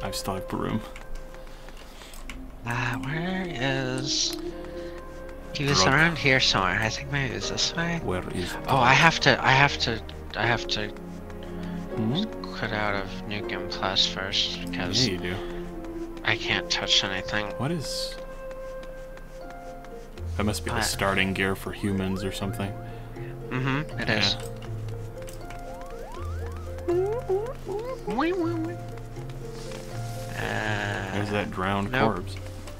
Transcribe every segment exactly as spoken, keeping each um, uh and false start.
I still have room. Uh, where is... He was Drug. around here somewhere. I think maybe it was this way. Where is? Oh, I have to, I have to, I have to Hmm? quit out of New Game Plus first because Yeah, you do. I can't touch anything. What is? That must be the Uh, starting gear for humans or something. Mm-hmm, it Yeah. is. Uh, There's that drowned nope. corpse.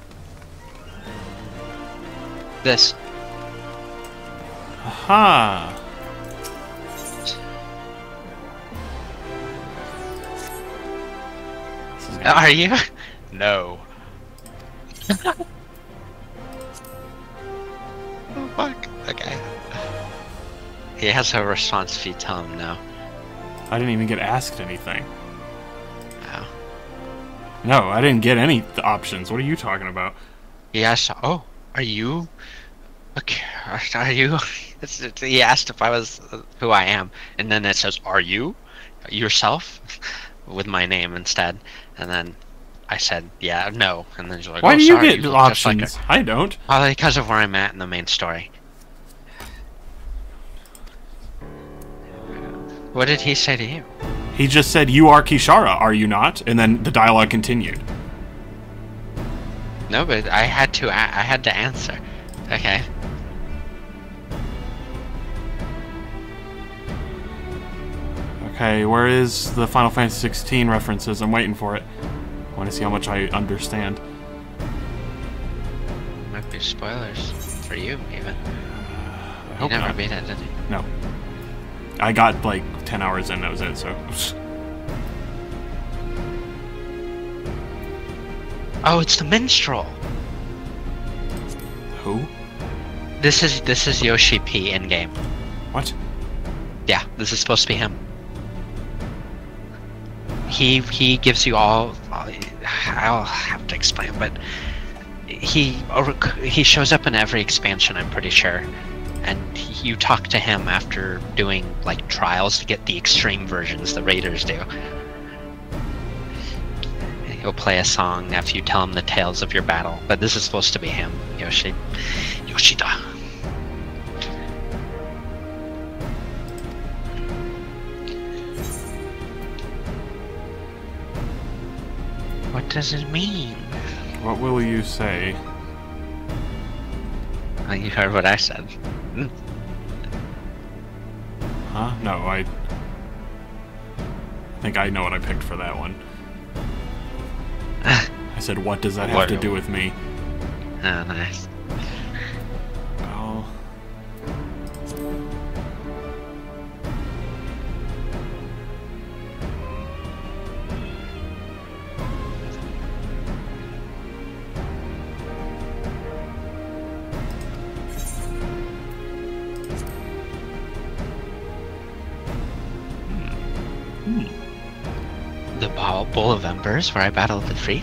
This. Aha! This is gonna Are you? No. Oh, fuck. Okay. He has a response if you tell him no. I didn't even get asked anything. Oh. No, I didn't get any th- options. What are you talking about? He asked, oh, are you... Okay, are you... It's, it's, he asked if I was uh, who I am, and then it says, are you? Yourself? With my name instead. And then I said, yeah, no. And then she's like, Why oh, do you sorry, get you look just like options? her. I don't. Probably because of where I'm at in the main story. What did he say to you? He just said, you are Kishara, are you not? And then the dialogue continued. No, but I had to. I had to answer. Okay. Okay, where is the Final Fantasy sixteen references? I'm waiting for it. I want to see how much I understand. Might be spoilers for you, even. I You hope never not. beat it, did you? No. I got like ten hours in, that was it, so. Oh, it's the minstrel. Who? This is this is Yoshi P in game. What? Yeah, this is supposed to be him. He he gives you all. I'll have to explain, but he he shows up in every expansion. I'm pretty sure, and you talk to him after doing like trials to get the extreme versions the raiders do. He'll play a song after you tell him the tales of your battle, but this is supposed to be him, Yoshi. Yoshida. What does it mean? What will you say? Oh, you heard what I said. Hmm. Huh? No, I... I think I know what I picked for that one. I said, what does that have What? to do with me? Oh, nice. Oh... The Bowl Bowl of Embers, where I battled the Freak.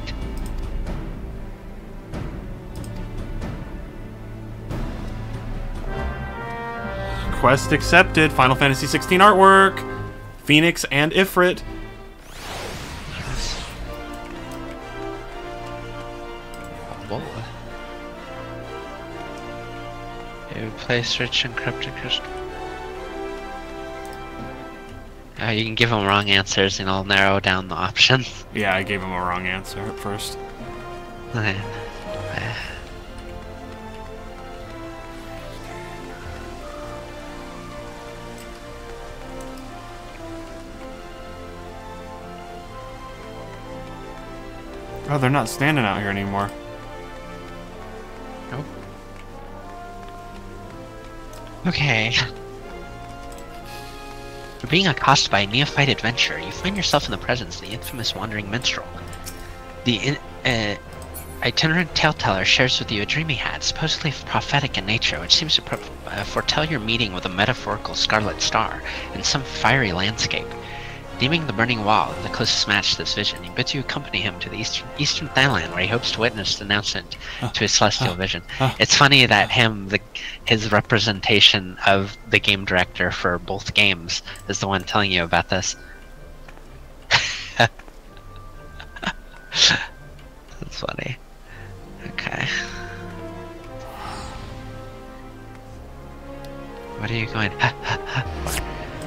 Quest accepted. Final Fantasy sixteen artwork. Phoenix and Ifrit. Bowl. You place rich encrypted crystal. Uh, you can give them wrong answers and I'll narrow down the options. Yeah, I gave him a wrong answer at first. Oh, they're not standing out here anymore. Nope. Okay. For being accosted by a neophyte adventurer, you find yourself in the presence of the infamous wandering minstrel. The in, uh, itinerant taleteller shares with you a dream he had, supposedly prophetic in nature, which seems to pro uh, foretell your meeting with a metaphorical scarlet star in some fiery landscape. Deeming the burning wall the closest match to this vision, he bids you accompany him to the eastern, eastern Thailand, where he hopes to witness the announcement to his celestial vision. It's funny that him, the, his representation of the game director for both games, is the one telling you about this. That's funny. Okay. What are you going? What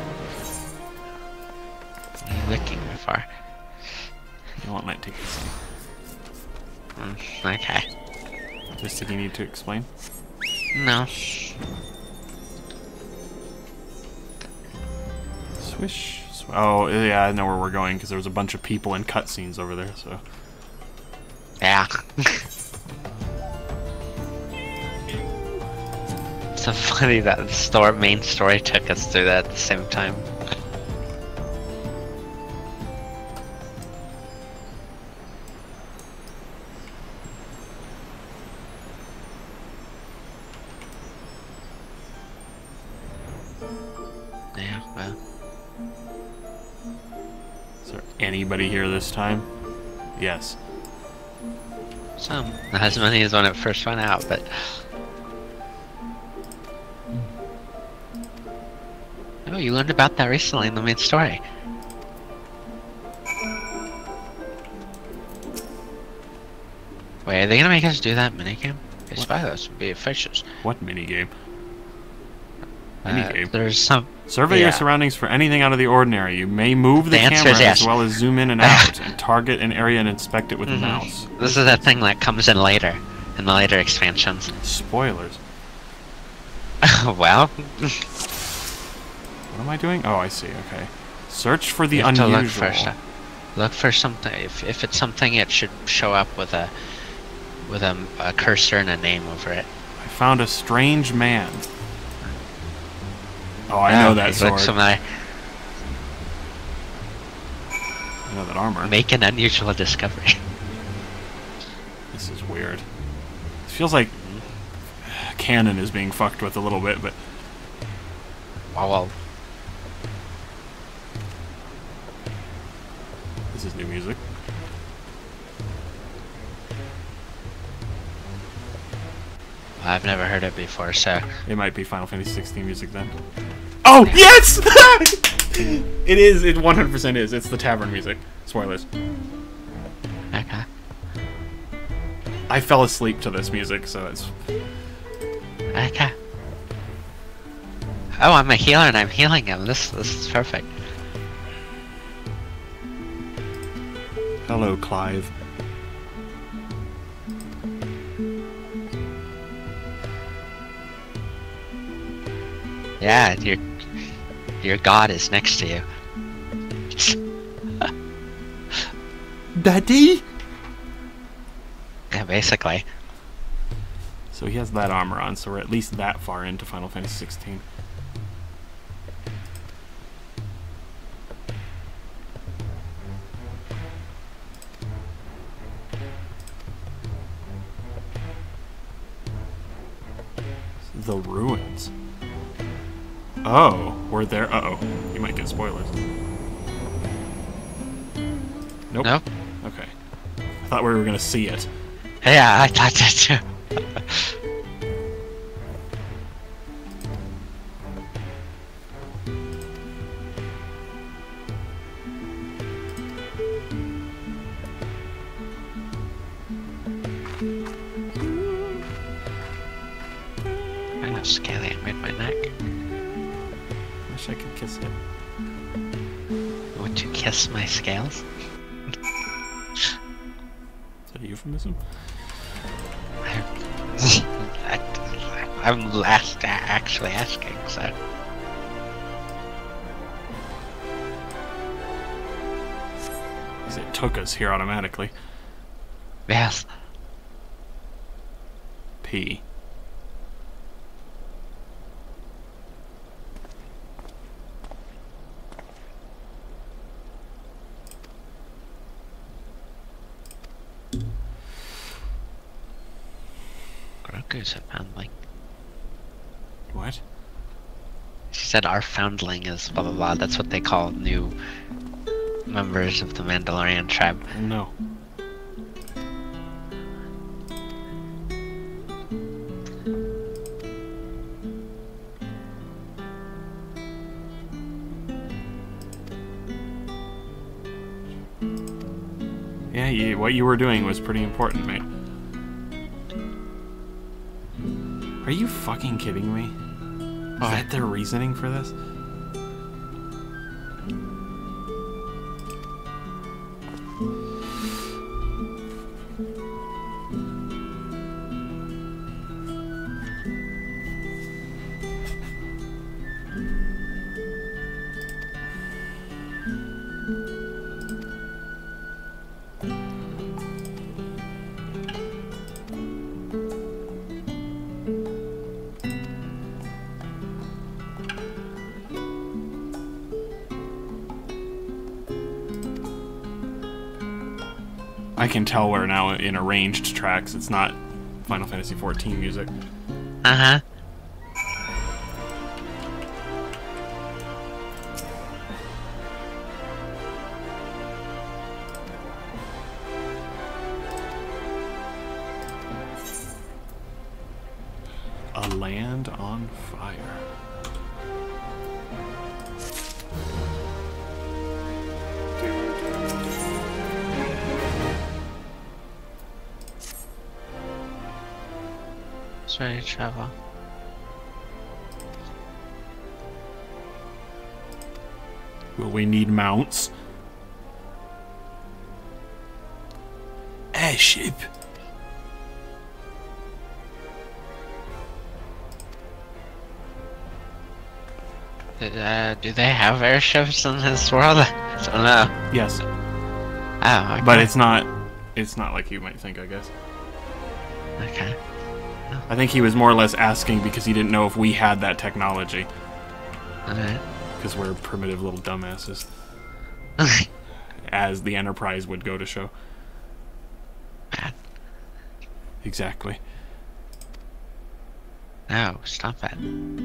are you looking for? You won't let take this. Mm, okay. Just think you need to explain? No. Swish. Sw oh, yeah, I know where we're going because there was a bunch of people in cutscenes over there, so. Yeah. It's so funny that the store, main story took us through that at the same time. Yeah, well. Is there anybody here this time? Yes. Some. Not as many as when it first went out, but... Oh, you learned about that recently in the main story. Wait, are they gonna make us do that minigame? I spy those would be efficient. What minigame? Uh, Minigame? there's some... Survey yeah. your surroundings for anything out of the ordinary. You may move the, The answer camera is yes. as well as zoom in and out, and target an area and inspect it with Mm-hmm. the mouse. This is that thing that comes in later, in the later expansions. Spoilers. Well... What am I doing? Oh, I see, okay. Search for the You have to unusual. look for stuff. Look for something. If if it's something, it should show up with a with a, a cursor and a name over it. I found a strange man. Oh, I know that sword. Look somewhere. I know that armor. Make an unusual discovery. This is weird. It feels like canon is being fucked with a little bit, but... Wow, well, This is new music. I've never heard it before, so... It might be Final Fantasy sixteen music then. Oh, yes! It is, it one hundred percent is. It's the tavern music. Spoilers. Okay. I fell asleep to this music, so it's... Okay. Oh, I'm a healer and I'm healing him. This, this is perfect. Hello, Clive. Yeah, your your god is next to you. Daddy? Yeah, basically. So he has that armor on, so we're at least that far into Final Fantasy sixteen. The ruins. Oh, we're there. Uh-oh. You might get spoilers. Nope. Nope. Okay. I thought we were gonna see it. Yeah, I thought that too. I know scaly made my neck. Wish I could kiss it. Would you kiss my scales? Is that a euphemism? I, I'm last actually asking, so. It took us here automatically. Yes. P. Grogu's a foundling. What? She said our foundling is blah blah blah. That's what they call new members of the Mandalorian tribe. No. Yeah, you, what you were doing was pretty important, mate. Are you fucking kidding me? Is What? that their reasoning for this? I can tell we're now in arranged tracks. It's not Final Fantasy fourteen music. Uh-huh. A land on fire. It's ready to travel. Will we need mounts? Airship. Uh, do they have airships in this world? I don't know. Yes, Oh, okay. but it's not. It's not like you might think, I guess. Okay. I think he was more or less asking because he didn't know if we had that technology. Alright. Because we're primitive little dumbasses. As the Enterprise would go to show. Bad. Exactly. No, stop it.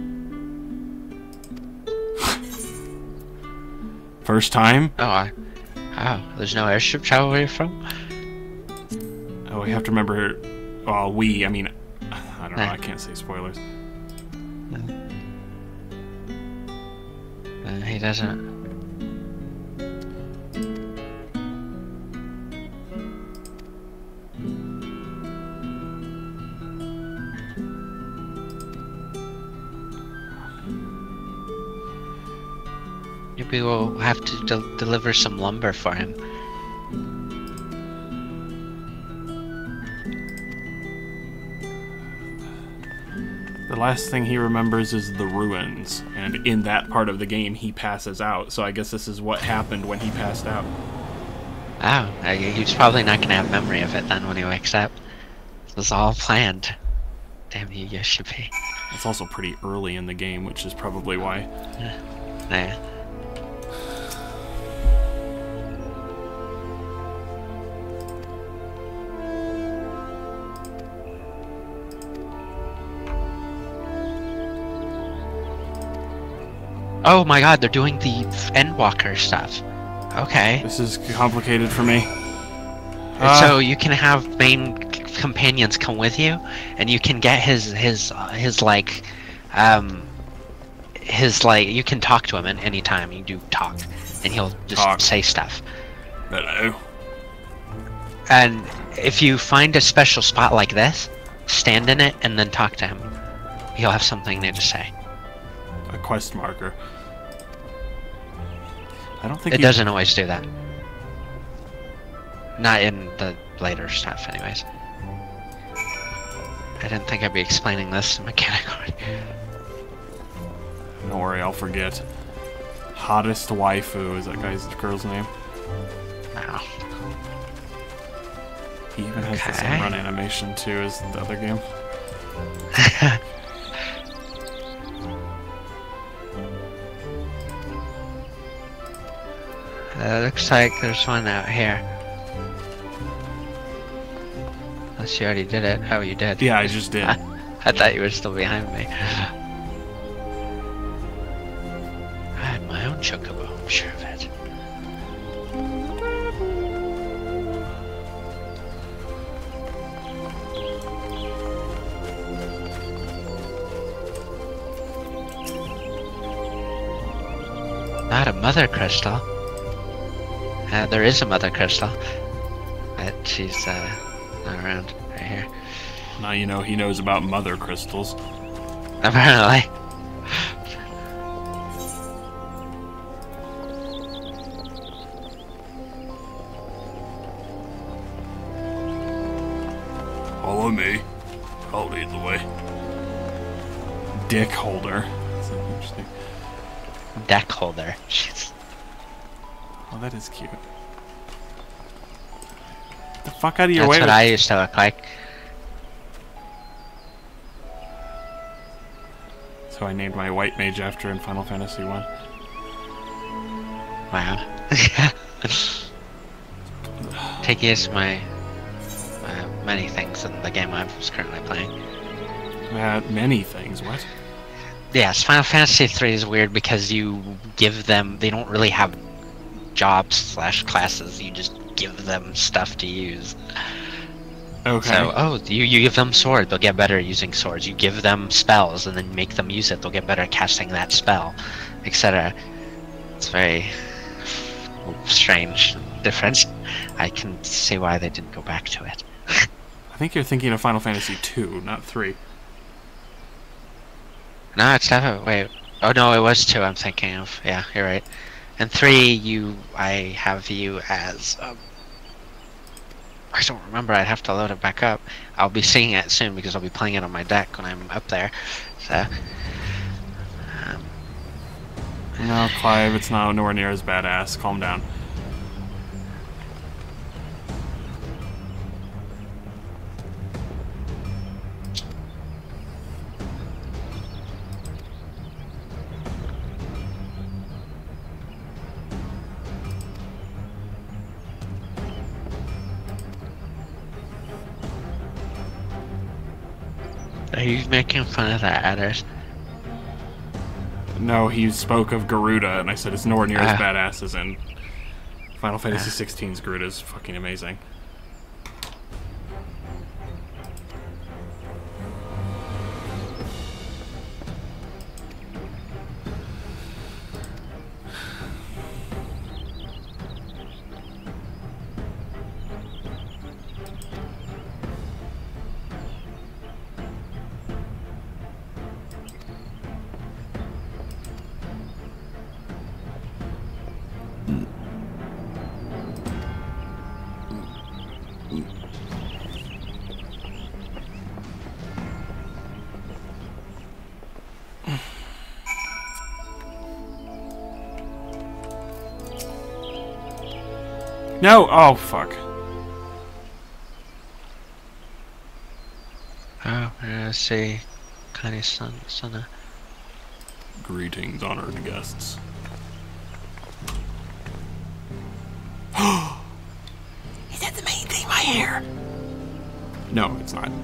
First time? Oh, I, oh, there's no airship travel where you're from? Oh, we have to remember. Well, we, I mean, I don't know, I can't say spoilers. Uh, he doesn't. Maybe we'll have to del deliver some lumber for him. The last thing he remembers is the ruins, and in that part of the game he passes out, so I guess this is what happened when he passed out. Oh, uh, he's probably not gonna have memory of it then when he wakes up. This was all planned. Damn you, Yoshi-P. It's also pretty early in the game, which is probably why. Yeah. Oh my god, they're doing the Endwalker stuff. Okay. This is complicated for me. So Uh, you can have main c- companions come with you, and you can get his his uh, his like, um, his like you can talk to him at any time. You do talk, and he'll just Talk. say stuff. hello. And if you find a special spot like this, stand in it and then talk to him. He'll have something new to say. A quest marker. I don't think It you- doesn't always do that. Not in the later stuff, anyways. I didn't think I'd be explaining this mechanically. Don't worry, I'll forget. Hottest waifu is that guy's girl's name. Wow. He even has the Okay. same run animation too as the other game. Uh, looks like there's one out here. Unless you already did it. Oh, you did. Yeah, I just did. I thought you were still behind me. I had my own chocobo, I'm sure of it. Not a mother crystal. Uh, there is a mother crystal. but she's uh, not around right here. Now you know he knows about mother crystals. Apparently. Follow me. I'll lead the way. Dick holder. That's interesting. Deck holder. Jeez. Oh, that is cute. Get the fuck out of your That's way. what with... I used to look like. So I named my white mage after in Final Fantasy one. Wow. Take is my uh, many things in the game I was currently playing. Uh, many things, what? Yes, Final Fantasy three is weird because you give them, they don't really have jobs slash classes, you just give them stuff to use. Okay. So, oh, you, you give them sword, they'll get better at using swords. You give them spells and then make them use it, they'll get better at casting that spell, et cetera. It's very strange difference. I can see why they didn't go back to it. I think you're thinking of Final Fantasy two, not three. No, it's definitely, wait. Oh no, it was two I'm thinking of. Yeah, you're right. And three, you, I have you as, um, I don't remember, I'd have to load it back up. I'll be seeing it soon because I'll be playing it on my deck when I'm up there. So, um, No, Clive, it's not nowhere near as badass. Calm down. are you making fun of the adders? No, he spoke of Garuda, and I said it's nowhere near as Ah. badass as in Final Fantasy Ah. sixteen's Garuda is fucking amazing. No! Oh, fuck. Oh, let's see. Kind of sun, sun. Greetings, honored guests. Is that the main theme I hear? No, it's not.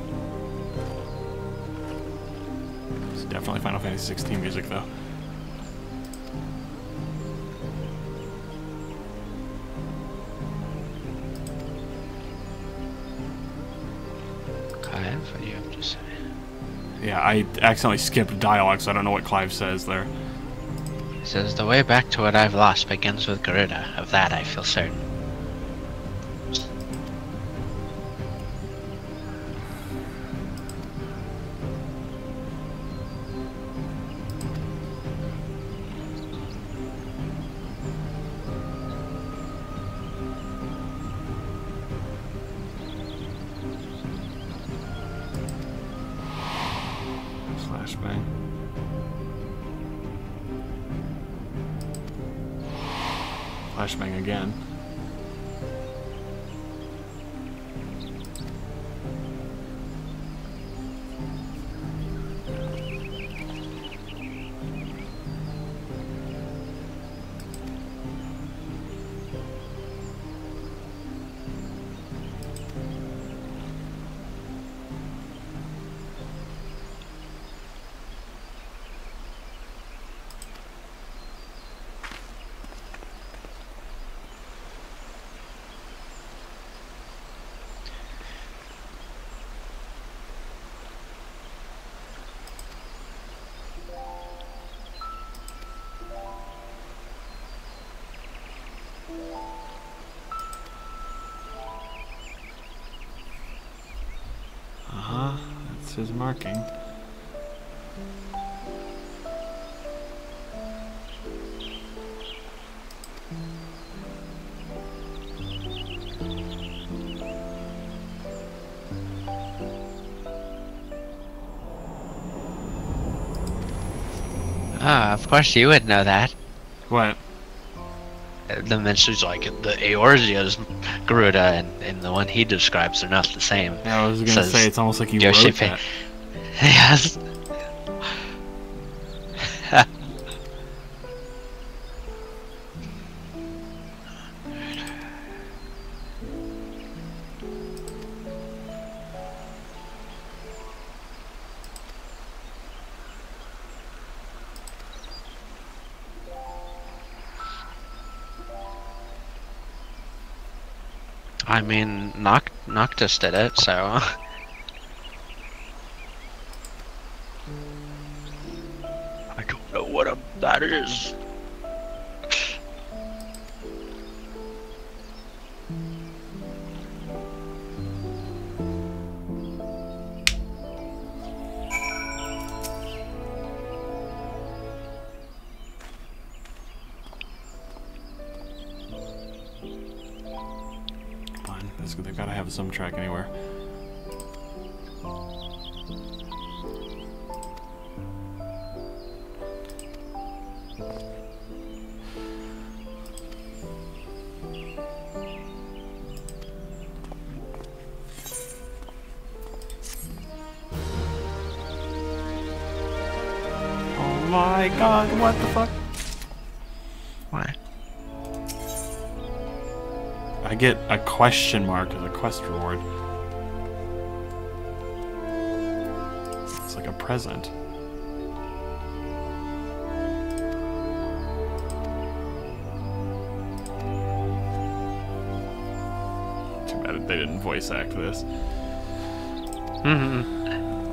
It's definitely Final Fantasy sixteen music, though. Clive, what do you have to say? Yeah, I accidentally skipped dialogue, so I don't know what Clive says there. He says, the way back to what I've lost begins with Garuda. Of that I feel certain. Flashbang. Flashbang again. That's his marking. Ah, of course you would know that. What? The mentions like the Eorzea's Garuda and, and the one he describes are not the same. Yeah, I was gonna Says say it's almost like he Yoshi wrote Pe- that. Yes. I mean, Noct Noctis did it, so... I don't know what a, that is. They've got to have some track anywhere. Oh my god, what the fuck? Why? I get a question mark as a quest reward. It's like a present. Too bad they didn't voice act this. Mm-hmm.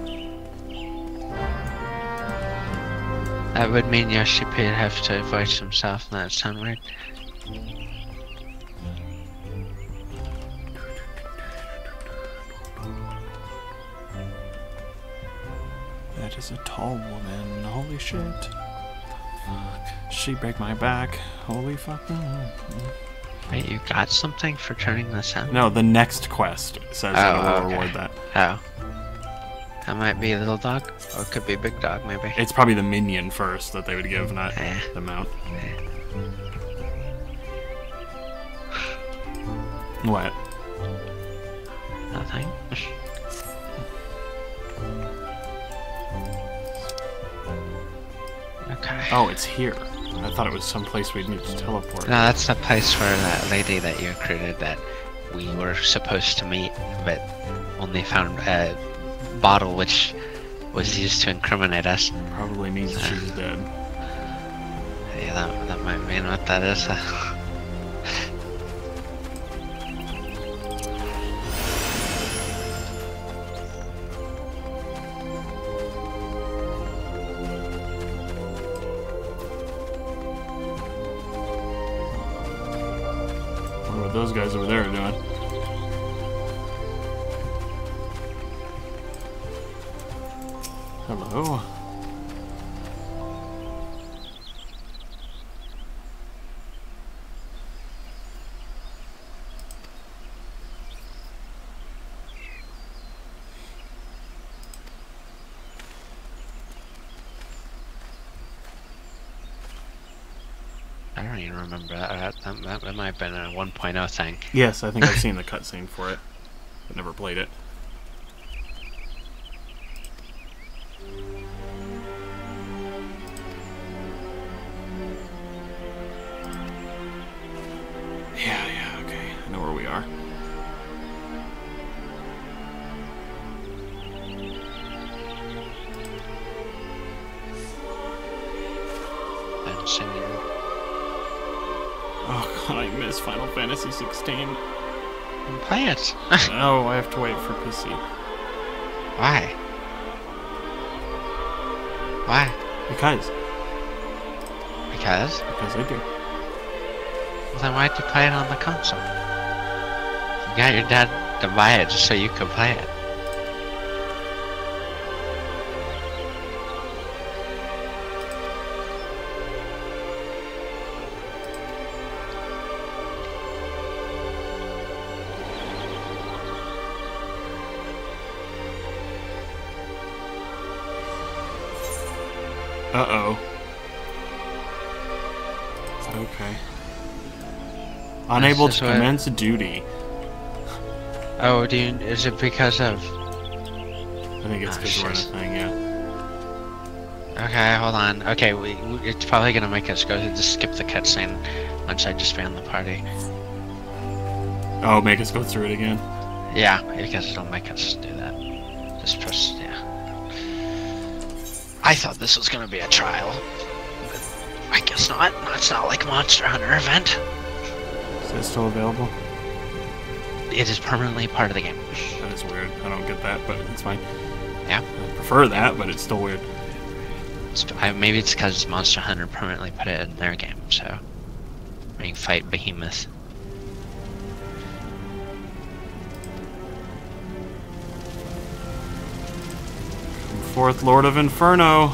That would mean Yoshi P would have to voice himself, and that sound weird. That is a tall woman. Holy shit. Fuck. She break my back. Holy fuck. Wait, you got something for turning this on? No, the next quest says Oh, it will okay. reward that. Oh. That might be little dog, or it could be big dog, maybe. It's probably the minion first that they would give, not Eh. the mount. Eh. What? Nothing. Okay. Oh, it's here. I thought it was someplace we'd need to teleport. No, that's the place for that lady that you recruited that we were supposed to meet, but only found a bottle which was used to incriminate us. Probably means Uh, she's dead. Yeah, that, that might mean what that is. Wonder what those guys over there are doing. Hello. I don't even remember that. That, that, that might have been a one point oh thing. Yes, I think I've seen the cutscene for it, but never played it. Yeah, yeah, okay. I know where we are. And singing. Oh god, I miss Final Fantasy sixteen. Play it. Oh, I have to wait for P C. Why? Why? Because. Because? Because I do. Well, then why'd you play it on the console? You got your dad to buy it just so you could play it. Uh-oh. Okay. Unable to commence what... duty. Oh, do you, is it because of... I think it's because oh, we're in a thing, yeah. Okay, hold on. Okay, we, we, it's probably gonna make us go to just skip the cutscene once I disband the party. Oh, make us go through it again? Yeah, because it'll make us do that. Just press, yeah. I thought this was gonna be a trial, but I guess not. It's not like Monster Hunter event. Is it still available? It is permanently part of the game. That is weird. I don't get that, but it's fine. Yeah. I prefer that, but it's still weird. It's, I, maybe it's because Monster Hunter permanently put it in their game, so... Where you fight Behemoth. Fourth Lord of Inferno.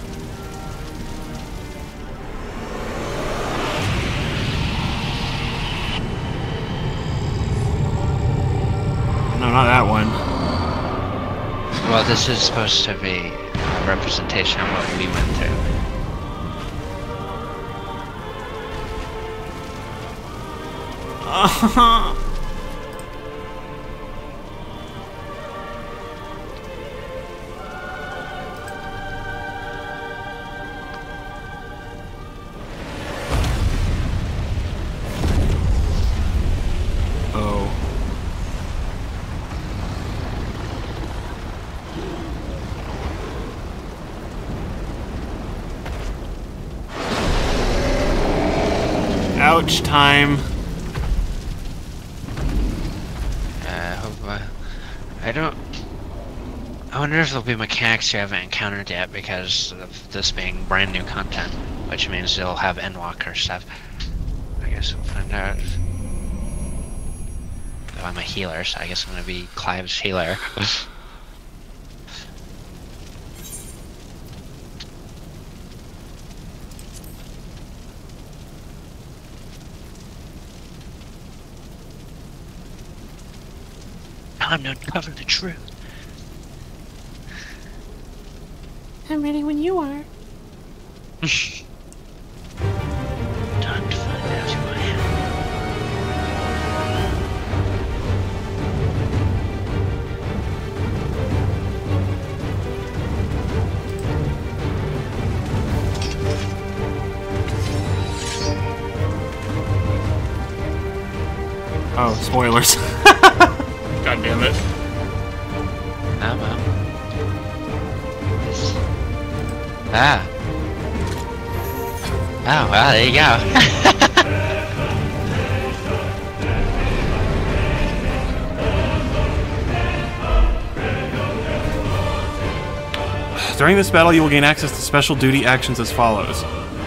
No, not that one. Well, this is supposed to be a representation of what we went through. Uh-huh. Ouch time. Uh, hope, uh, I don't... I wonder if there'll be mechanics you haven't encountered yet because of this being brand new content, which means they'll have Endwalker stuff. I guess we'll find out. Though I'm a healer, so I guess I'm gonna be Clive's healer. Time to uncover the truth. I'm ready when you are. Time to find out who I am. Oh, spoilers. God damn it. Oh well. Ah. Oh well, there you go. During this battle, you will gain access to special duty actions as follows.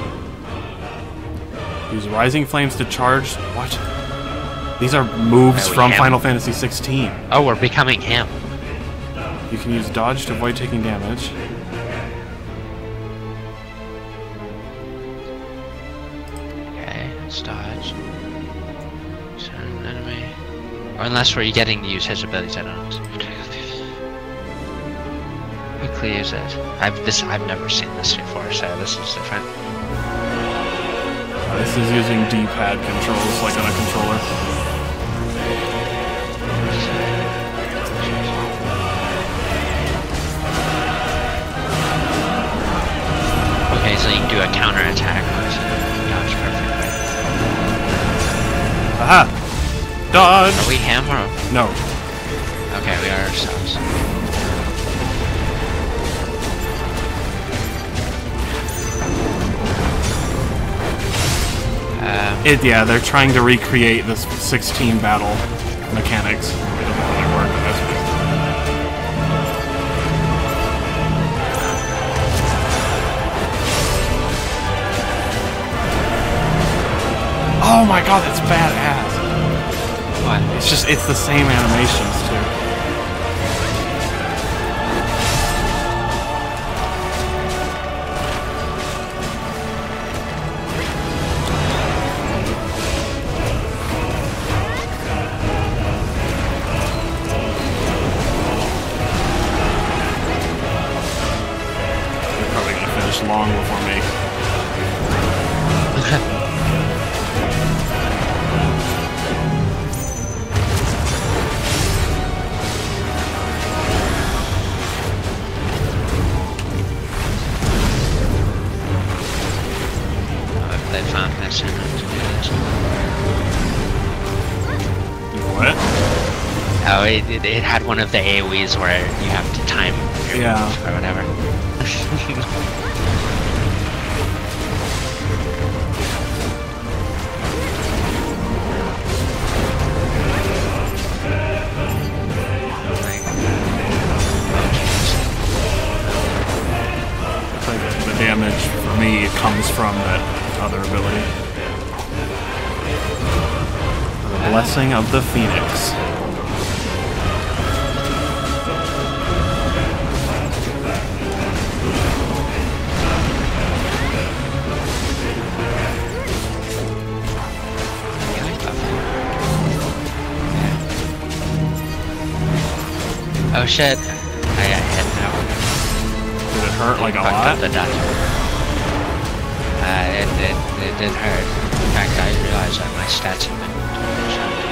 Use Rising Flames to charge... What? These are moves from him? Final Fantasy sixteen. Oh, we're becoming him. You can use dodge to avoid taking damage. Okay, let's dodge. Certain enemy. Or unless we're getting to use his abilities, I don't know. Quickly use it. I've this I've never seen this before, so this is different. Uh, this is using D-pad controls like on a controller. Okay, so you can do a counter attack. Dodge perfectly. Aha! Dodge! Are we him or? No. Okay, we are ourselves. Um, it, yeah, they're trying to recreate this sixteen battle mechanics. It doesn't really work, but that's okay. Oh my god, that's badass. What? It's just, it's the same animations too. long before me. They found this in to do this. What? Oh, it, it, it had one of the AoEs where you have to time your Yeah. move or whatever. Looks like the damage for me comes from that other ability. The Blessing of the Phoenix. Oh shit. I got hit now. Did it hurt like a Fucked lot? up the dot. Uh, it, it, it did hurt. In fact, I realized that my stats have been totally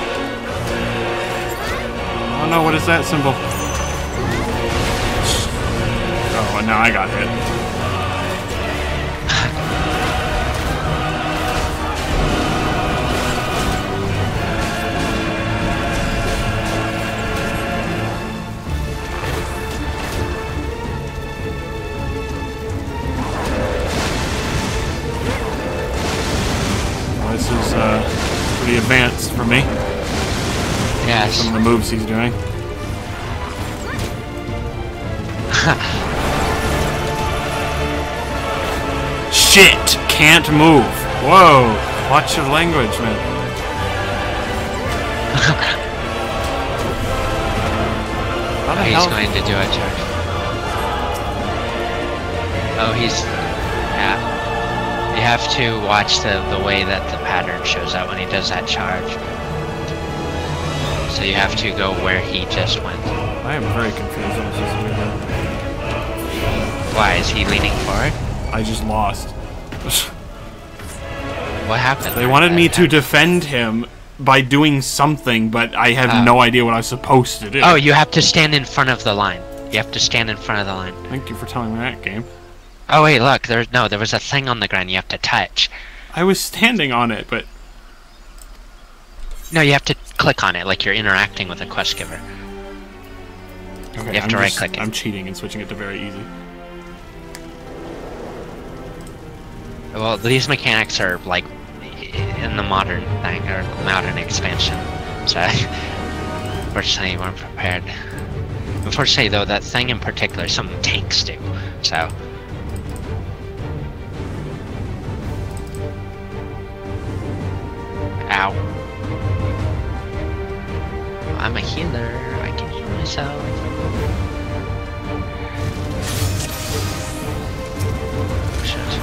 shot. Oh no, what is that symbol? Oh, and now I got hit. This is uh, pretty advanced for me. Yes. Some of the moves he's doing. Shit! Can't move. Whoa! Watch your language, man. How the He's hell? going to do a charge. Oh, he's... Yeah. You have to watch the, the way that the pattern shows up when he does that charge. So you have to go where he just went. I am very confused. What is this doing? Why, is he leaning forward? I just lost. What happened? They wanted me to defend him by doing something, but I have Oh. no idea what I was supposed to do. Oh, you have to stand in front of the line. You have to stand in front of the line. Thank you for telling me that, game. Oh wait, look, there's no, there was a thing on the ground you have to touch. I was standing on it, but... No, you have to click on it like you're interacting with a quest giver. Okay, You have I'm to just- right-click it. I'm cheating and switching it to very easy. Well, these mechanics are like in the modern thing, or modern expansion. So, unfortunately, you weren't prepared. Unfortunately, though, that thing in particular, some tanks do. So. Ow. I'm a healer. I can heal myself. Shit.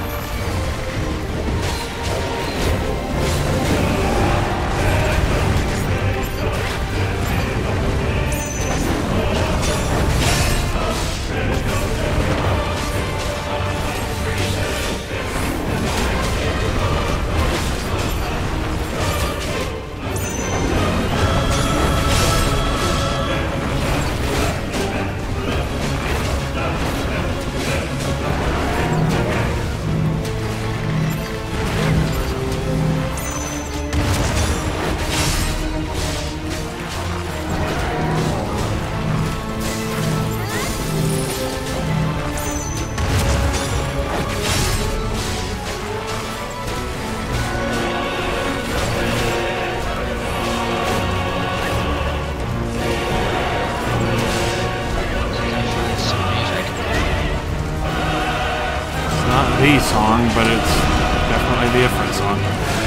The song, but it's definitely the different song.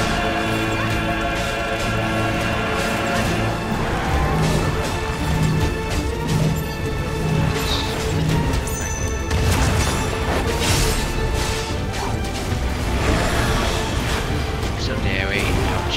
So there we ouch.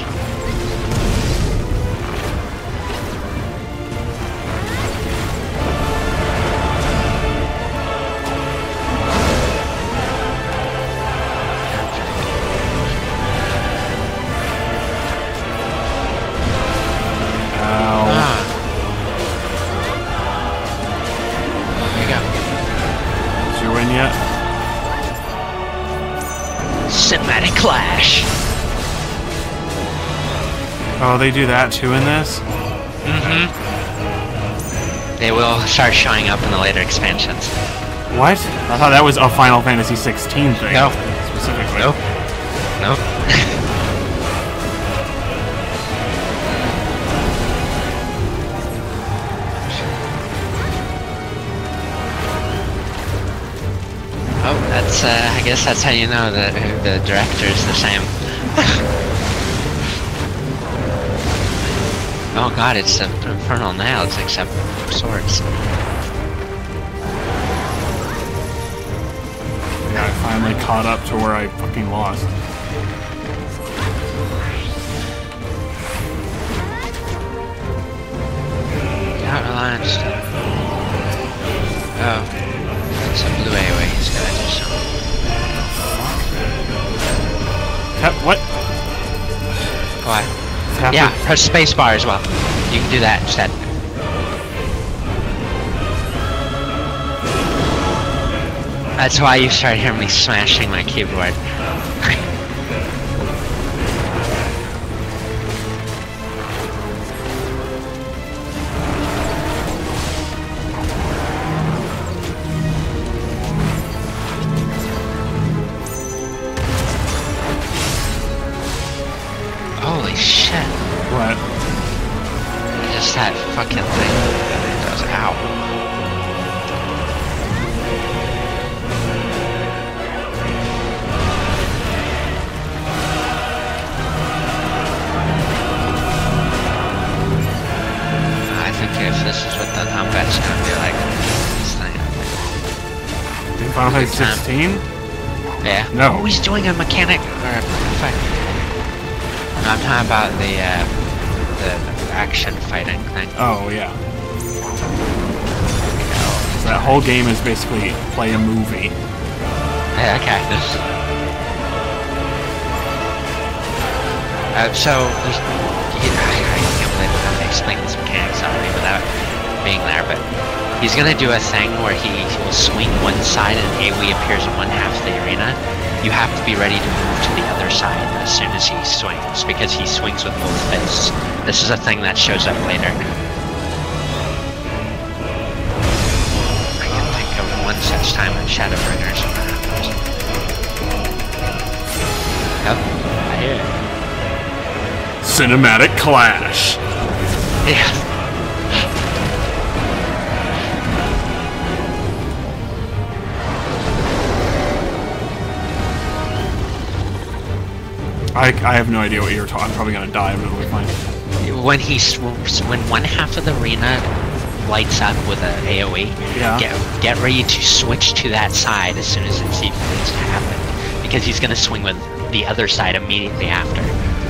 Oh, they do that too in this? Mm-hmm. They will start showing up in the later expansions. What? I thought that was a Final Fantasy sixteen thing. No. Specifically. Nope. Nope. Oh, that's, uh, I guess that's how you know that the director's the same. Oh god, it's the Infernal Nails, except swords. Yeah, I finally caught up to where I fucking lost. Got launched. Oh. It's a blue A O E, he's gonna do something. Tap, what? What? Tap Yeah, it. press spacebar as well. You can do that instead. That's why you start hearing me smashing my keyboard. Holy shit. What? Just that fucking thing. It goes out. I think if this is what the combat's gonna be like, this thing. In Final Fantasy sixteen? Yeah. No. Oh, he's doing a mechanic or a fight. No, I'm talking about the uh, the action fighting thing. Oh, yeah. So that whole game is basically play a movie. Yeah, okay. Uh, so, he, he, I, I can't believe I'm going to explain these mechanics already without being there, but he's going to do a thing where he will swing one side and A O E appears in one half of the arena. You have to be ready to move to the other side as soon as he swings, because he swings with both fists. This is a thing that shows up later. I can think of one such time in Shadowbringers when that happens. Oh, I hear it. Cinematic Clash! Yeah. I, I have no idea what you're talking. I'm probably gonna die, but it'll be fine. When he swoops, when one half of the arena lights up with an A O E, Yeah. get, get ready to switch to that side as soon as it sees things to happen. Because he's going to swing with the other side immediately after.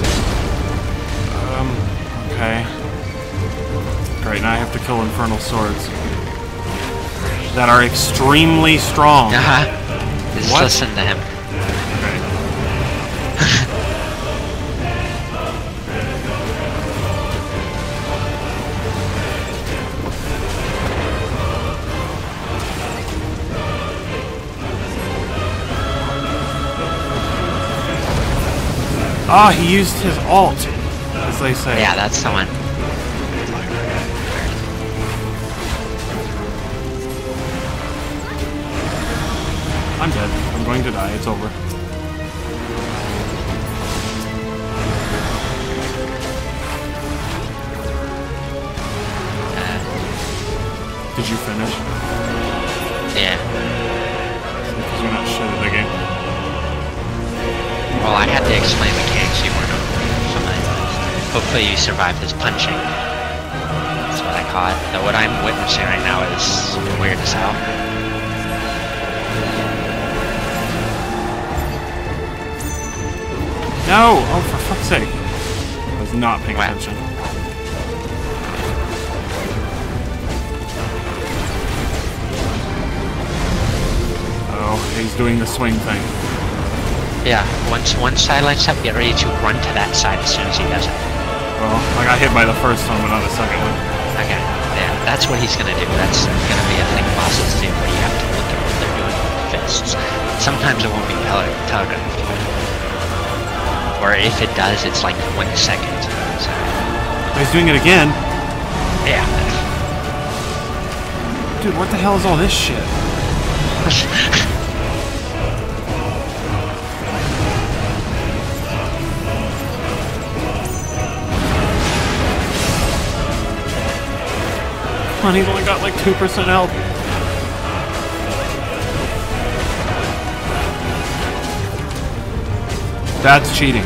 Um, okay. Great, now I have to kill Infernal Swords. That are extremely strong. Uh-huh. Just What? listen to him. Okay. Ah, he used his alt, as they say. Yeah, that's the one. I'm dead. I'm going to die. It's over. Uh, Did you finish? yeah. Because you're not shit at the game. Well, I had to explain mechanics you weren't familiar with. Hopefully you survived his punching. That's what I call it. Though what I'm witnessing right now is weird as hell. No! Oh, for fuck's sake. I was not paying What? attention. Oh, he's doing the swing thing. Yeah, once one side lights up, get ready to run to that side as soon as he does it. Well, I got hit by the first one, but not the second one. Okay, yeah, that's what he's gonna do. That's gonna be a thing bosses do, where you have to look at what they're doing with fists. Sometimes it won't be tele telegraphed. Or if it does, it's like one second. Oh, he's doing it again? Yeah. Dude, what the hell is all this shit? Come on, he's only got like two percent health. That's cheating.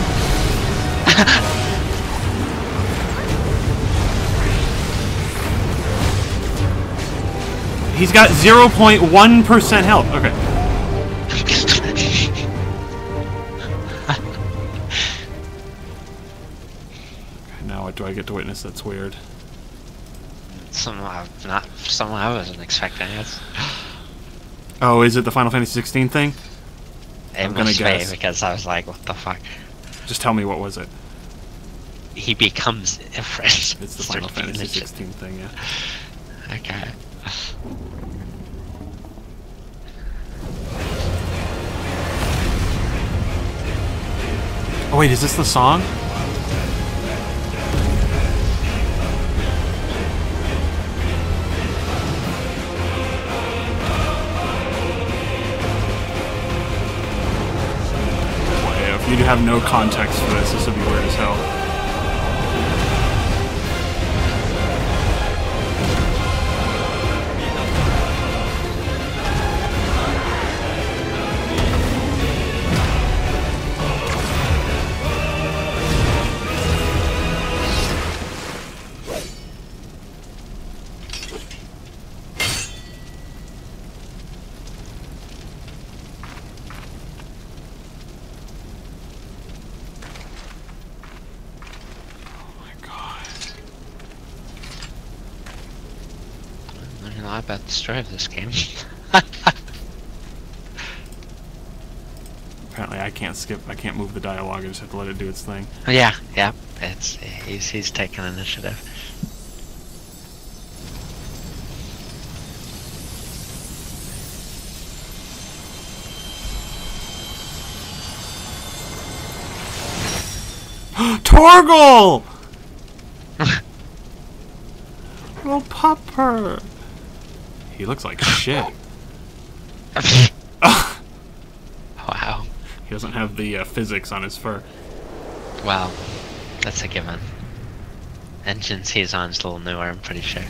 He's got zero point one percent health. Okay. Now what do I get to witness that's weird? Something I've not, something I wasn't expecting. It's, Oh, is it the Final Fantasy sixteen thing? it I'm gonna must be, guess. because I was like, what the fuck? Just tell me, what was it? He becomes a friend. It's the Final Fantasy sixteen thing, yeah. Okay. Oh wait, is this the song? Boy, if you have no context for this, this would be weird as hell. Learning a lot about the story of this game. Apparently I can't skip, I can't move the dialogue, I just have to let it do its thing. Yeah, yeah. It's he's he's taking initiative. Torgal! Little pupper. He looks like shit. Wow. He doesn't have the uh, physics on his fur. Well, that's a given. Engines he's on is a little newer, I'm pretty sure.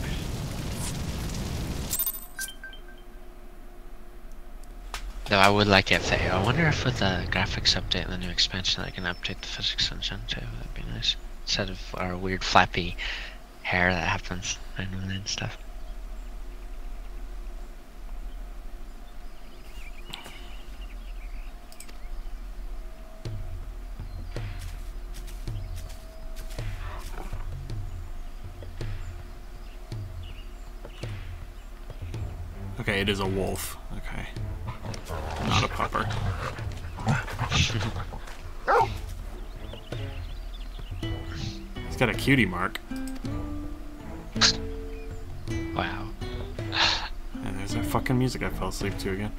Though I would like it if they... I wonder if with the graphics update and the new expansion I can update the physics engine too. That'd be nice. Instead of our weird flappy hair that happens randomly and stuff. Okay, it is a wolf. Okay. Not a pupper. He's got a cutie mark. Wow. And there's that fucking music I fell asleep to again.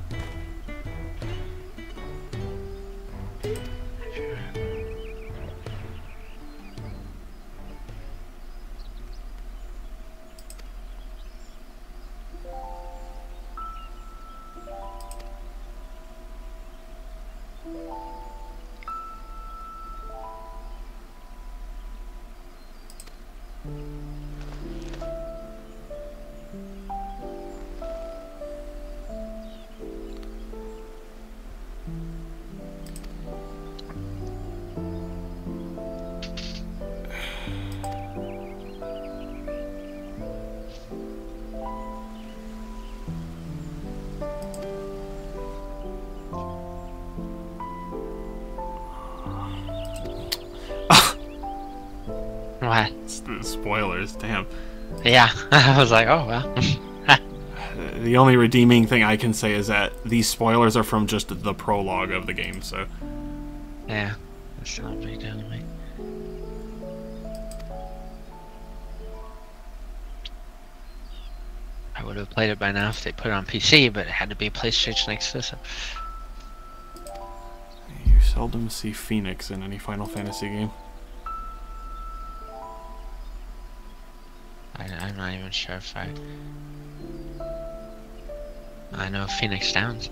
What? It's the spoilers, damn. Yeah, I was like, oh well. The only redeeming thing I can say is that these spoilers are from just the prologue of the game, so... Yeah, that's not a big deal to me. I would have played it by now if they put it on P C, but it had to be PlayStation exclusive. You seldom see Phoenix in any Final Fantasy game. I, I'm not even sure if I... I know Phoenix Downs.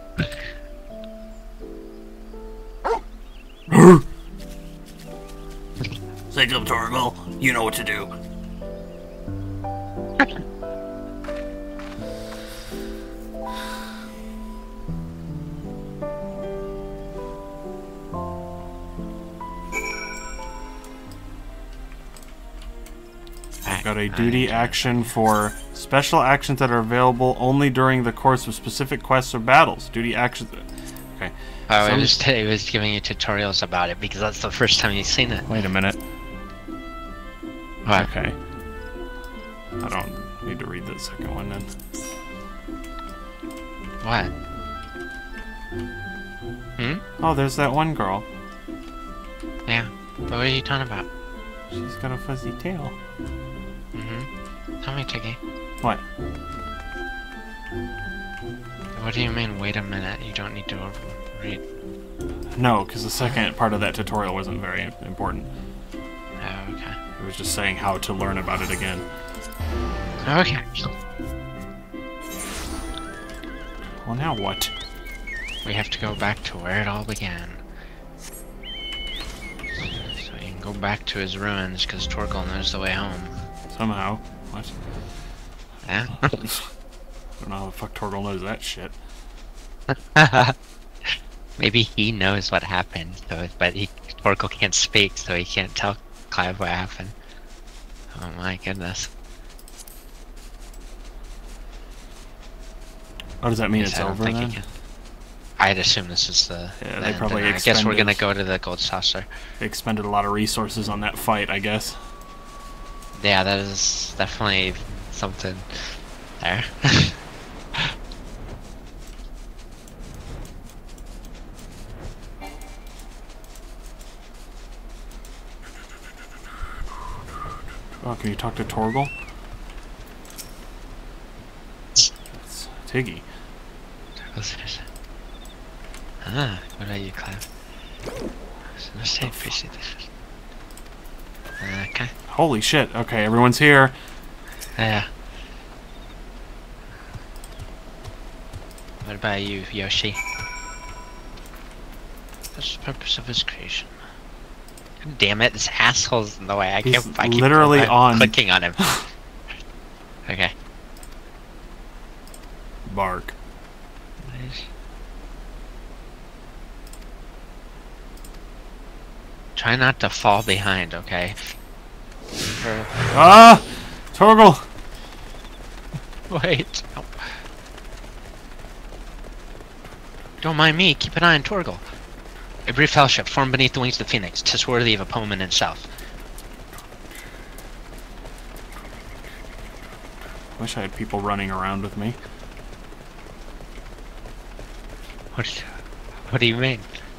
Say up, Torgal. You know what to do. Got a duty action for special actions that are available only during the course of specific quests or battles. Duty actions. Okay. Oh, Some... it was, it was giving you tutorials about it because that's the first time you've seen it. Wait a minute. What? Okay. I don't need to read the second one then. What? Hmm? Oh, there's that one girl. Yeah. What are you talking about? She's got a fuzzy tail. Mm-hmm. Tell me, Tiggy. What? What do you mean, wait a minute, you don't need to read? No, because the second part of that tutorial wasn't very important. Oh, okay. It was just saying how to learn about it again. Okay. Well, now what? We have to go back to where it all began. So you can go back to his ruins, because Torgal knows the way home. Somehow. What? Yeah? I don't know how the fuck Torgal knows that shit. Maybe he knows what happened, so but he Torgal can't speak, so he can't tell Clive what happened. Oh my goodness. Oh, does that mean Yes, it's I don't over think he then? can. I'd assume this is the. Yeah, the they end, probably and I guess we're expended- gonna go to the gold saucer. They expended a lot of resources on that fight, I guess. Yeah, that is definitely something there. Oh, can you talk to Torgal? It's Tiggy. Ah, what about you, Clive? So let's say appreciate this. Okay. Holy shit. Okay, everyone's here. Yeah. What about you, Yoshi? What's the purpose of his creation? God damn it, this asshole's in the way. I He's can't. I keep literally I'm on- clicking on him. Okay. Bark. Nice. Try not to fall behind, okay? Or- Ah! Torgal! Wait. No. Don't mind me. Keep an eye on Torgal. A brief fellowship formed beneath the wings of the phoenix. 'Tis worthy of a poem in itself. Wish I had people running around with me. What? What do you mean?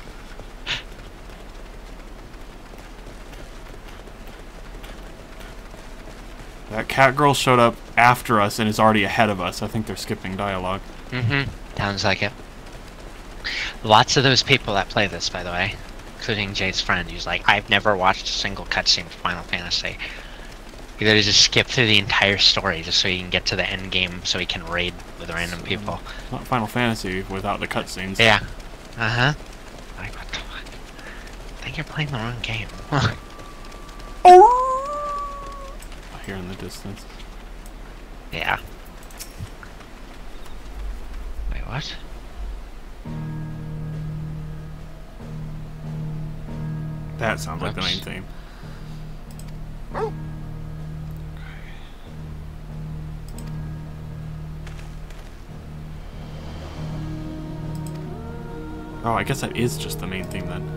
That cat girl showed up after us and is already ahead of us. I think they're skipping dialogue. Mm-hmm. Sounds like it. Lots of those people that play this, by the way, including Jay's friend, who's like, I've never watched a single cutscene for Final Fantasy. You gotta just skip through the entire story just so you can get to the end game so you can raid with random people. It's not Final Fantasy without the cutscenes. Yeah. Uh-huh. Like, what the fuck? I think you're playing the wrong game. Oh! I hear in the distance. Yeah. Wait, what? That sounds like the main Whoops. theme. Oh, I guess that is just the main theme then.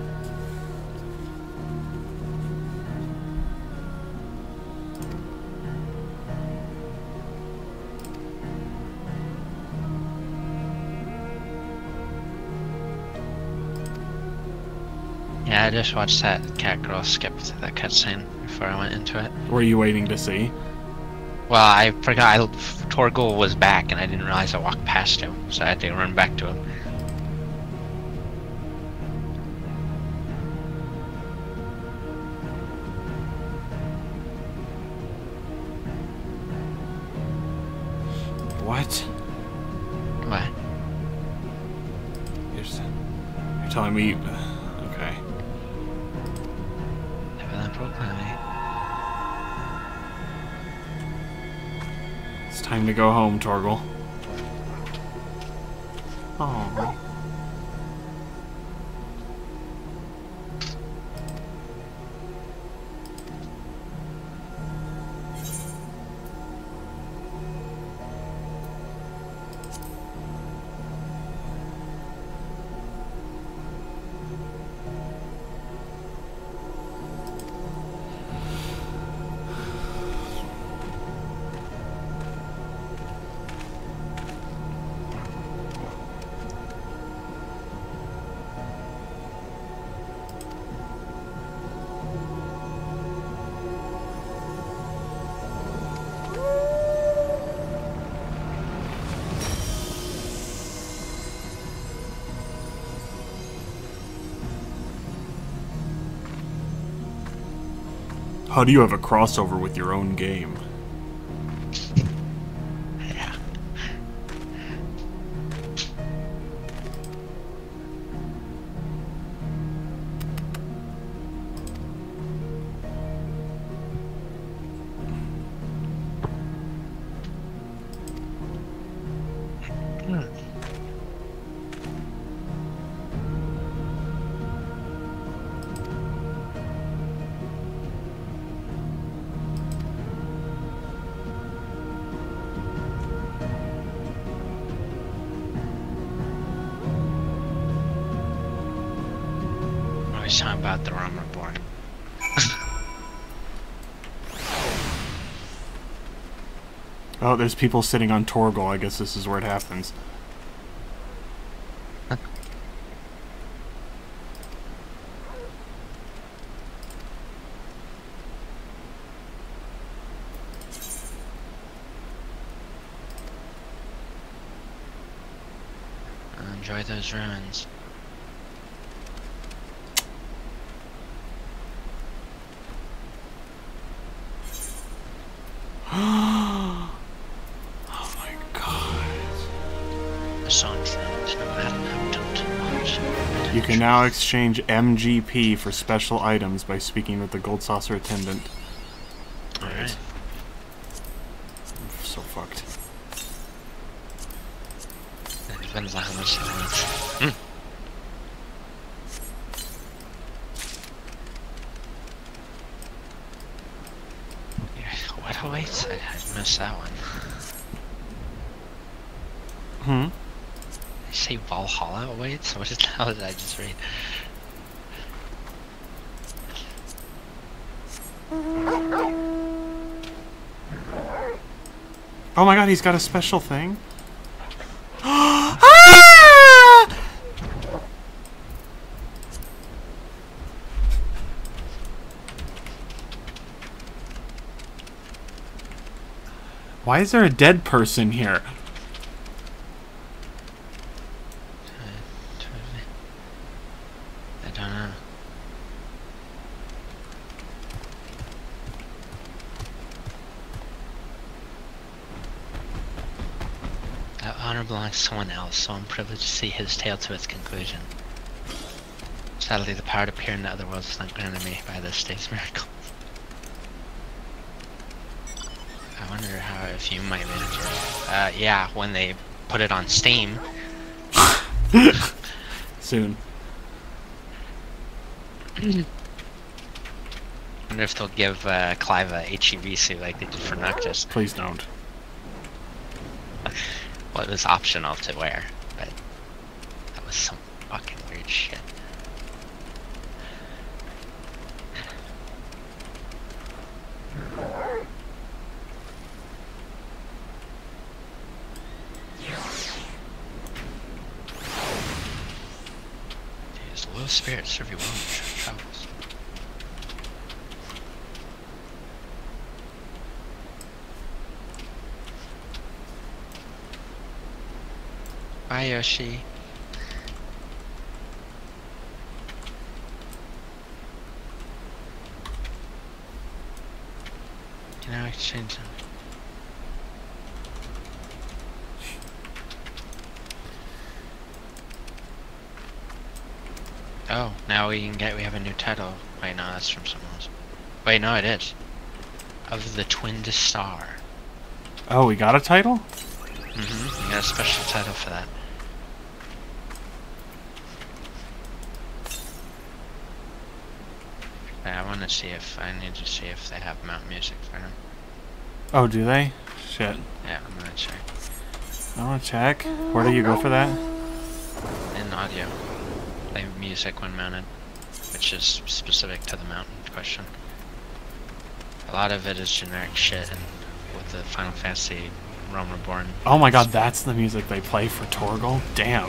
Yeah, I just watched that cat girl skip to that cutscene before I went into it. Were you waiting to see? Well, I forgot I, Torgal was back and I didn't realize I walked past him, so I had to run back to him. What? What? You're, just, you're telling me... Okay. It's time to go home, Torgal. Oh. How do you have a crossover with your own game? Yeah. Always talking about the Realm Reborn. Oh, there's people sitting on Torgal. I guess this is where it happens. Enjoy those ruins. Oh my god. The song says, no matter how don't You can now exchange M G P for special items by speaking with the Gold Saucer attendant. Alright. I'm so fucked. It depends on how much it wants. Mm. What awaits? I, I missed that one. Hmm? Did you say Valhalla awaits? What is that? What did I just read? Oh my god, he's got a special thing? Ah! Why is there a dead person here? I don't know. That honor belongs to someone else, so I'm privileged to see his tale to its conclusion. Sadly, the power to appear in the other world is not granted me by this state's miracle. I wonder how, if you might manage it. Uh, yeah, when they put it on Steam. Soon. I wonder if they'll give uh, Clive a H E V suit like they did for Noctis. Please don't. Well, it was optional to wear, but that was some fucking weird shit. His low spirits serve you well in your travels. Bye, Yoshi. Can I exchange them? Oh, now we can get, we have a new title. Wait, no, that's from someone else. Wait, no, it is. Of the Twinned Star. Oh, we got a title? Mm-hmm, we got a special title for that. Yeah, I want to see if, I need to see if they have mount music for him. Oh, do they? Shit. Yeah, I'm gonna check. I want to check. Where do you go for that? In audio. They have music when mounted, which is specific to the mount in question. A lot of it is generic shit, and with the Final Fantasy Realm Reborn. Oh my god, that's the music they play for Torgal? Damn.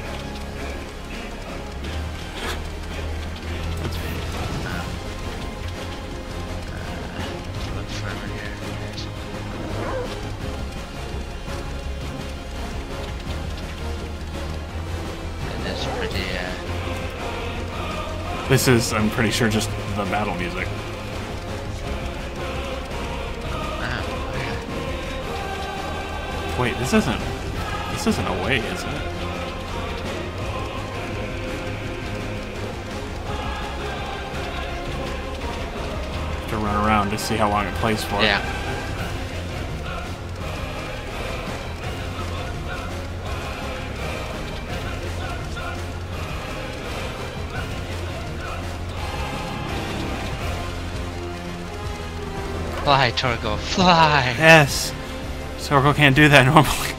This is, I'm pretty sure, just the battle music. Oh, okay. Wait, this isn't... This isn't away, is it? To run around to see how long it plays for. Yeah. Fly, Torgal, fly! Yes! Torgal can't do that normally.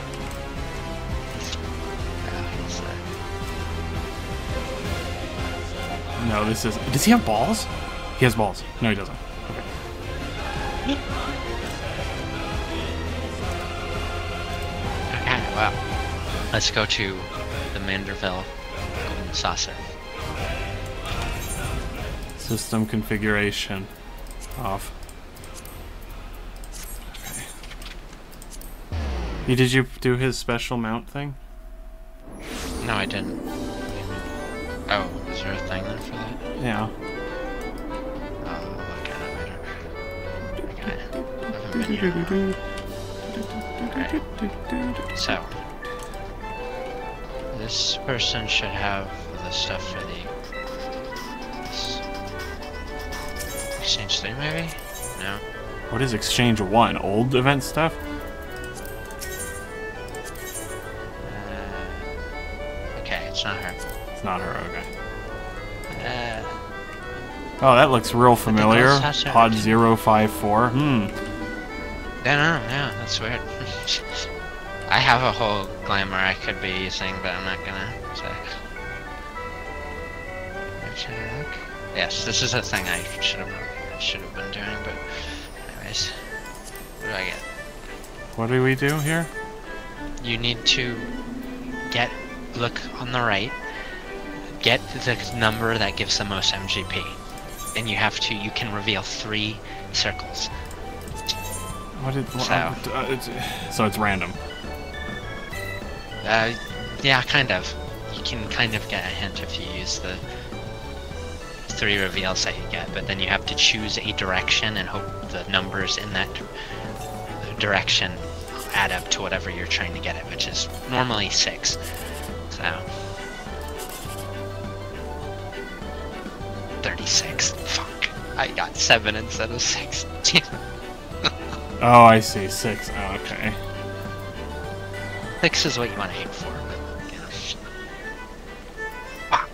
No, this is... Does he have balls? He has balls. No, he doesn't. Okay. Okay, well. Let's go to the Manderville Golden Saucer. System configuration. Off. Did you do his special mount thing? No, I didn't. Oh, is there a thing there for that? Yeah. I'll look at it later. Okay. I haven't been here. Alright. So. This person should have the stuff for the... This. Exchange three, maybe? No? What is Exchange one? Old event stuff? It's not her. It's not her, okay. Uh, oh, that looks real familiar. Pod zero five four. Hmm. No, no, no, that's weird. I have a whole glamour I could be using, but I'm not gonna. So. Should I look? Yes, this is a thing I should have should have been doing, but anyways. What do I get? What do we do here? You need to get look on the right, get the number that gives the most M G P, and you have to, you can reveal three circles. What did, what, so, uh, it's, so it's random. Uh, yeah, kind of. You can kind of get a hint if you use the three reveals that you get, but then you have to choose a direction and hope the numbers in that direction add up to whatever you're trying to get it, which is normally six. So thirty-six. Fuck. I got seven instead of six. Oh, I see. Six. Oh, okay. Six is what you want to aim for, but you know. Ah.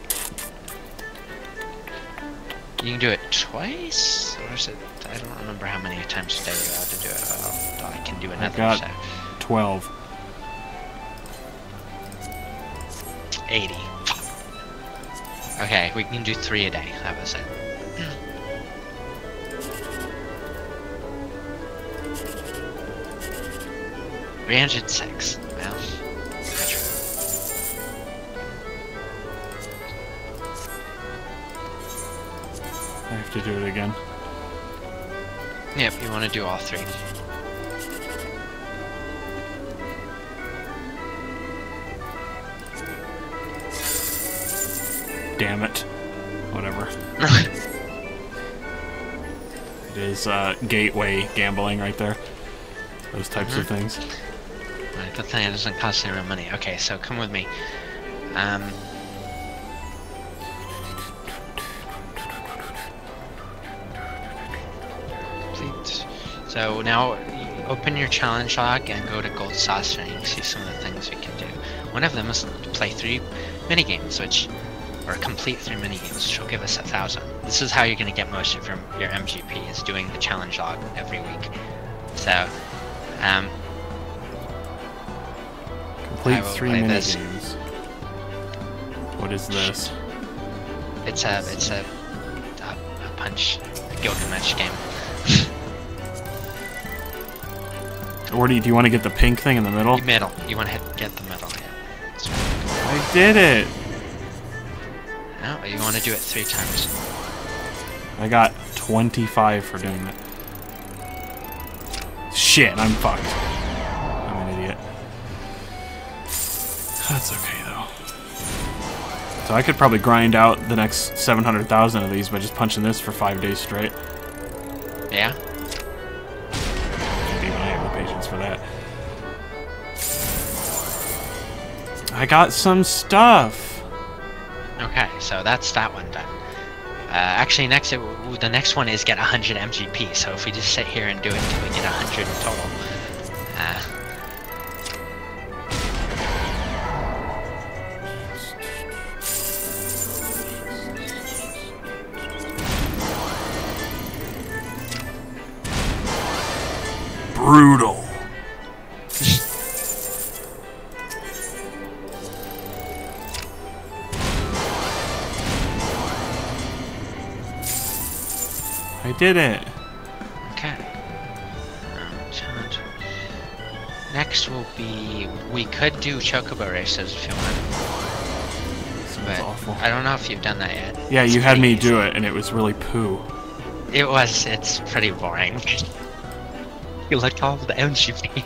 You can do it twice, or is it? I don't remember how many times a day you're allowed to do it. Oh, I can do another. I got set. twelve. eighty. Okay, we can do three a day. That was it. three hundred six. Well, I have to do it again. yep, you want to do all three. Damn it. Whatever. It is uh, gateway gambling right there. Those types mm-hmm. of things. Right, good thing it doesn't cost any real money. Okay, so come with me. Um, So now you open your challenge log and go to Gold Saucer and you can see some of the things we can do. One of them is to play three minigames, which, or complete three minigames, which will give us a thousand. This is how you're going to get most of your, your M G P, is doing the challenge log every week. So, um... Complete three minigames. What is this? It's a, it's a, a, a punch, a Guiltna game. Or do you, do you want to get the pink thing in the middle? Middle. You want to hit, get the middle, yeah. I did it! No, you want to do it three times. I got twenty-five for doing that. Shit, I'm fucked. I'm an idiot. That's okay, though. So I could probably grind out the next seven hundred thousand of these by just punching this for five days straight. Yeah? Maybe I have the patience for that. I got some stuff! Okay, so that's that one done. Uh, actually, next it, the next one is get one hundred M G P, so if we just sit here and do it until we get one hundred in total. Uh, Brutal. I did it. okay. Um, challenge. Next will be, we could do chocobo races if you want. Sounds awful. I don't know if you've done that yet. Yeah, It's you had me easy. do it, and it was really poo. It was. It's pretty boring. You look all the M G P.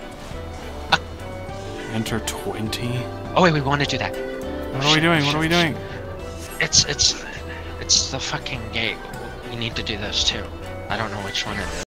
Enter twenty? Oh wait, we want to do that. What are we doing? What are we doing? It's it's it's the fucking gate. We need to do those too. I don't know which one it is.